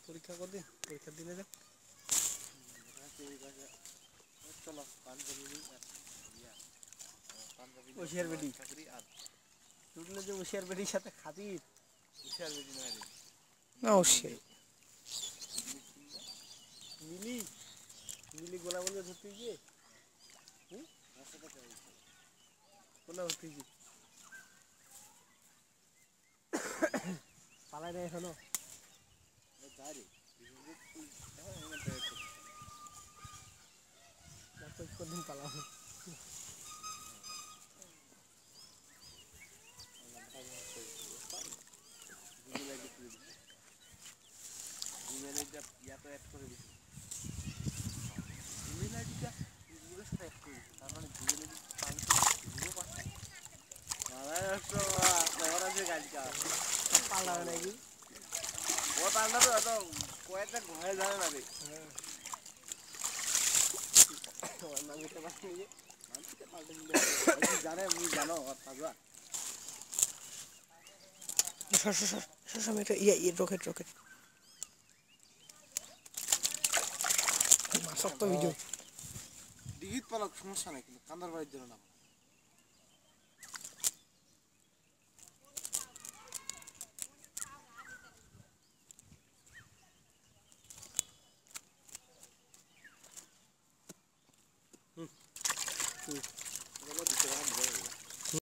পরীক্ষা কদিন পরীক্ষার দিনে যাক চলো পাঞ্জাবি ওশিয়ার বেটি টুটলে যে ওশিয়ার বেটির সাথে খাতির ওশিয়ার বেটি না রে না ওশিয়ার মিলি মিলি গোলা বলে ধরতে গিয়ে কোনা ধরতে গিয়ে পালাই না এখনো কদিন পালাবো ইয়াতে অ্যাড করে দিছি জিমেল আইডিটা গুগলের সাথে অ্যাড করে দিছি তার মানে জিমেল আইডি পাঁচশো পাচ্ছে মহারাষ্ট্র মহারাষ্ট্রের গাড়িটা পালাবে নাকি ও পাল্টা তো এত কয়েকটা ঘরে জানে না রে মাঝে পাল্টে নিয়ে মানুষকে পাল্টে দিলে জানে তুমি জানো তাজা রকেট রকেট মাসক তো ভিডিও ডিগিট পালক সমস্যা নাই কিন্তু কান্দার বাড়ির জন্য না